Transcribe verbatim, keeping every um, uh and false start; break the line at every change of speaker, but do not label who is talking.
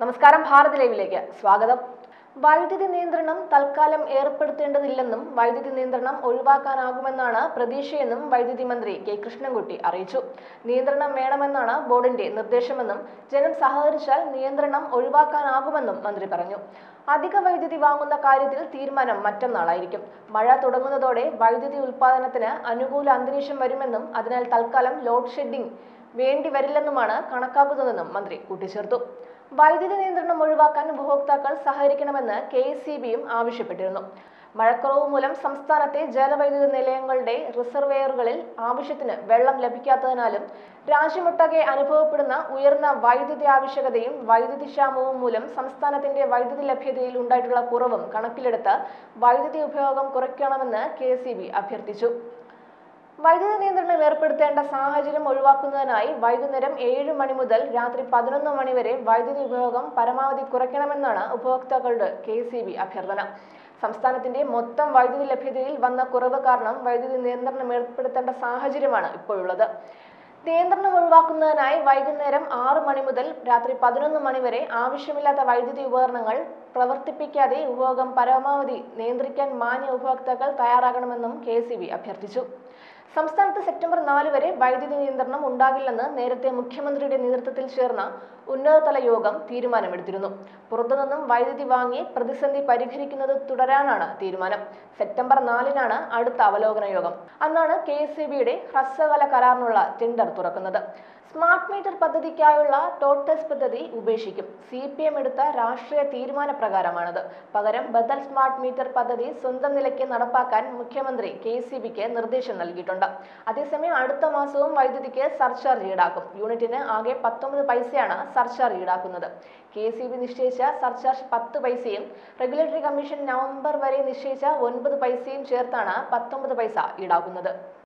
നമസ്കാരം, ഭാരത് ലൈവിലേക്ക് സ്വാഗതം. വൈദ്യുതി നിയന്ത്രണം തൽക്കാലം ഏർപ്പെടുത്തേണ്ടതില്ലെന്നും വൈദ്യുതി നിയന്ത്രണം ഒഴിവാക്കാനാകുമെന്നാണ് പ്രതീക്ഷയെന്നും വൈദ്യുതി മന്ത്രി കെ കൃഷ്ണൻകുട്ടി അറിയിച്ചു. നിയന്ത്രണം വേണമെന്നാണ് ബോർഡിന്റെ നിർദ്ദേശമെന്നും ജനം സഹകരിച്ചാൽ നിയന്ത്രണം ഒഴിവാക്കാനാകുമെന്നും മന്ത്രി പറഞ്ഞു. അധിക വൈദ്യുതി വാങ്ങുന്ന കാര്യത്തിൽ തീരുമാനം മറ്റന്നാളായിരിക്കും. മഴ തുടങ്ങുന്നതോടെ വൈദ്യുതി ഉൽപാദനത്തിന് അനുകൂല അന്തരീക്ഷം വരുമെന്നും അതിനാൽ തൽക്കാലം ലോഡ് ഷെഡിംഗ് വേണ്ടിവരില്ലെന്നുമാണ് കണക്കാക്കുന്നതെന്നും മന്ത്രി കൂട്ടിച്ചേർത്തു. വൈദ്യുതി നിയന്ത്രണം ഒഴിവാക്കാൻ ഉപഭോക്താക്കൾ സഹകരിക്കണമെന്ന് കെ എസ് ഇ ബിയും ആവശ്യപ്പെട്ടിരുന്നു. മഴക്കുറവ് മൂലം സംസ്ഥാനത്തെ ജലവൈദ്യുത നിലയങ്ങളുടെ റിസർവെയറുകളിൽ ആവശ്യത്തിന് വെള്ളം ലഭിക്കാത്തതിനാലും രാജ്യമൊട്ടാകെ അനുഭവപ്പെടുന്ന ഉയർന്ന വൈദ്യുതി ആവശ്യകതയും വൈദ്യുതി ക്ഷാമവും മൂലം സംസ്ഥാനത്തിന്റെ വൈദ്യുതി ലഭ്യതയിൽ ഉണ്ടായിട്ടുള്ള കുറവും കണക്കിലെടുത്ത് വൈദ്യുതി ഉപയോഗം കുറയ്ക്കണമെന്ന് കെ എസ് ഇ ബി അഭ്യർത്ഥിച്ചു. വൈദ്യുതി നിയന്ത്രണം ഏർപ്പെടുത്തേണ്ട സാഹചര്യം ഒഴിവാക്കുന്നതിനായി വൈകുന്നേരം ഏഴ് മണി മുതൽ രാത്രി പതിനൊന്ന് മണി വരെ വൈദ്യുതി ഉപയോഗം പരമാവധി കുറയ്ക്കണമെന്നാണ് ഉപഭോക്താക്കളുടെ കെ എസ് ഇ ബി അഭ്യർത്ഥന. സംസ്ഥാനത്തിന്റെ മൊത്തം വൈദ്യുതി ലഭ്യതയിൽ വന്ന കുറവ് കാരണം വൈദ്യുതി നിയന്ത്രണം ഏർപ്പെടുത്തേണ്ട സാഹചര്യമാണ് ഇപ്പോഴുള്ളത്. നിയന്ത്രണം ഒഴിവാക്കുന്നതിനായി വൈകുന്നേരം ആറ് മണി മുതൽ രാത്രി പതിനൊന്ന് മണി വരെ ആവശ്യമില്ലാത്ത വൈദ്യുതി ഉപകരണങ്ങൾ പ്രവർത്തിപ്പിക്കാതെ ഉപയോഗം പരമാവധി നിയന്ത്രിക്കാൻ മാന്യ ഉപഭോക്താക്കൾ തയ്യാറാകണമെന്നും കെ എസ് ഇ ബി അഭ്യർത്ഥിച്ചു. സംസ്ഥാനത്ത് സെപ്റ്റംബർ നാല് വരെ വൈദ്യുതി നിയന്ത്രണം ഉണ്ടാകില്ലെന്ന് നേരത്തെ മുഖ്യമന്ത്രിയുടെ നേതൃത്വത്തിൽ ചേർന്ന ഉന്നതതല യോഗം തീരുമാനമെടുത്തിരുന്നു. പുറത്തുനിന്നും വൈദ്യുതി വാങ്ങി പ്രതിസന്ധി പരിഹരിക്കുന്നത് തുടരാനാണ് തീരുമാനം. സെപ്റ്റംബർ നാലിനാണ് അടുത്ത അവലോകന യോഗം. അന്നാണ് കെ എസ് ഇ ബിയുടെ ഹ്രസ്വകാല കരാറിനുള്ള ടെൻഡർ തുറക്കുന്നത്. സ്മാർട്ട് മീറ്റർ പദ്ധതിക്കായുള്ള ടോട്ടസ് പദ്ധതി ഉപേക്ഷിക്കും. സി പി എം എടുത്ത രാഷ്ട്രീയ തീരുമാനപ്രകാരമാണത്. പകരം ബദൽ സ്മാർട്ട് മീറ്റർ പദ്ധതി സ്വന്തം നിലയ്ക്ക് നടപ്പാക്കാൻ മുഖ്യമന്ത്രി കെ എസ് ഇ ബിക്ക് നിർദ്ദേശം നൽകിയിട്ടുണ്ട്. അതേസമയം അടുത്ത മാസവും വൈദ്യുതിക്ക് സർചാർജ് ഈടാക്കും. യൂണിറ്റിന് ആകെ പത്തൊമ്പത് പൈസയാണ് സർചാർജ് ഈടാക്കുന്നത്. കെ എസ് ഇ ബി നിശ്ചയിച്ച സർചാർജ് പത്ത് പൈസയും റെഗുലേറ്ററി കമ്മീഷൻ നവംബർ വരെ നിശ്ചയിച്ച ഒൻപത് പൈസയും ചേർത്താണ് പത്തൊമ്പത് പൈസ ഈടാക്കുന്നത്.